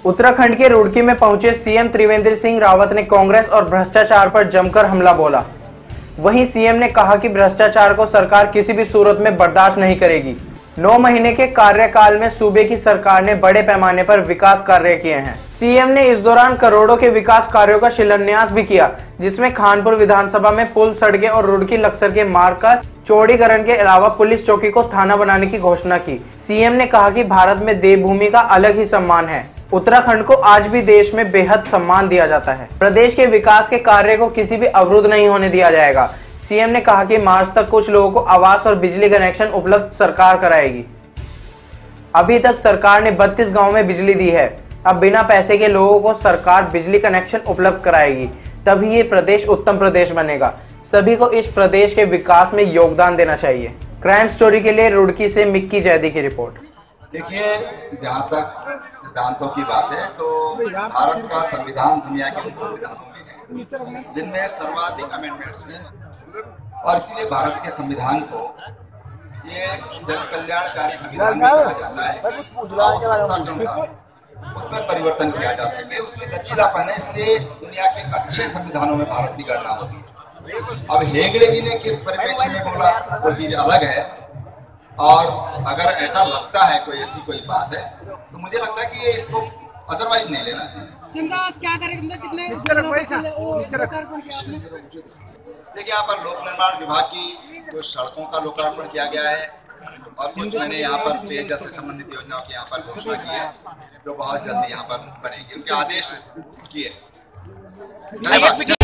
उत्तराखंड के रुड़की में पहुंचे सीएम त्रिवेंद्र सिंह रावत ने कांग्रेस और भ्रष्टाचार पर जमकर हमला बोला। वहीं सीएम ने कहा कि भ्रष्टाचार को सरकार किसी भी सूरत में बर्दाश्त नहीं करेगी। 9 महीने के कार्यकाल में सूबे की सरकार ने बड़े पैमाने पर विकास कार्य किए हैं। सीएम ने इस दौरान करोड़ों के विकास कार्यों का शिलान्यास भी किया, जिसमें खानपुर विधानसभा में पुल, सड़कें और रुड़की लक्सर के मार्ग का चौड़ीकरण के अलावा पुलिस चौकी को थाना बनाने की घोषणा की। सीएम ने कहा कि भारत में देवभूमि का अलग ही सम्मान है। उत्तराखंड को आज भी देश में बेहद सम्मान दिया जाता है। प्रदेश के विकास के कार्य को किसी भी अवरुद्ध नहीं होने दिया जाएगा। सीएम ने कहा कि मार्च तक कुछ लोगों को आवास और बिजली कनेक्शन उपलब्ध सरकार कराएगी। अभी तक सरकार ने 32 गाँव में बिजली दी है। अब बिना पैसे के लोगों को सरकार बिजली कनेक्शन उपलब्ध कराएगी, तभी ये प्रदेश उत्तम प्रदेश बनेगा। सभी को इस प्रदेश के विकास में योगदान देना चाहिए। क्राइम स्टोरी के लिए रुड़की से मिक्की जैदी की रिपोर्ट। देखिए, जहाँ तक सिद्धांतों की बात है तो भारत का संविधान दुनिया के उन संविधानों में है जिनमें सर्वाधिक अमेंडमेंट्स हैं, और इसलिए भारत के संविधान को ये जन कल्याणकारी संविधान भी कहा जाता है कि आवश्यकता के अनुसार उसमें परिवर्तन किया जा सके, उसमें लचीलापन है। इसलिए दुनिया के अच्छे संविधानों में भारत की गणना होती है। अब हेगड़े जी ने किस परिप्रेक्ष्य में बोला वो चीज अलग है, और अगर ऐसा लगता है कोई ऐसी कोई बात है तो मुझे लगता है कि ये इसको अदरवाइज नहीं लेना चाहिए। क्या करें, कितने देखिए, यहाँ पर लोक निर्माण विभाग की कुछ सड़कों का लोकार्पण किया गया है, और कुछ मैंने यहाँ पर पेयजल से संबंधित योजनाओं की यहाँ पर घोषणा की है जो बहुत जल्दी यहाँ पर बनेगी। उनके आदेश किए।